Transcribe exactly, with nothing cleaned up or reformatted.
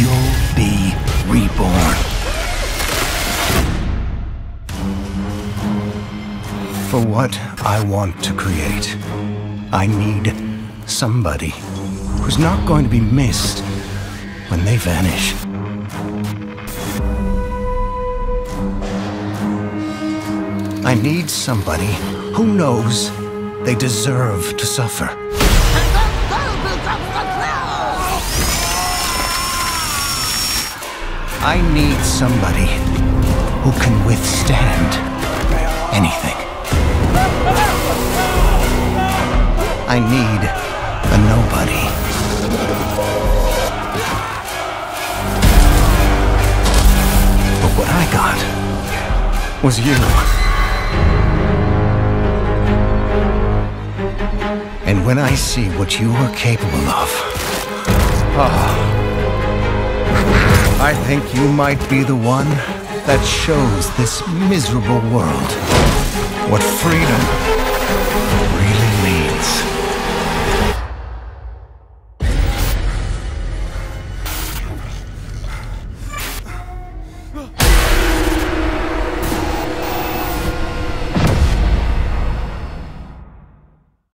You'll be reborn. For what I want to create, I need somebody who's not going to be missed when they vanish. I need somebody who knows they deserve to suffer. I need somebody who can withstand anything. I need a nobody. But what I got was you. And when I see what you are capable of, oh, I think you might be the one that shows this miserable world what freedom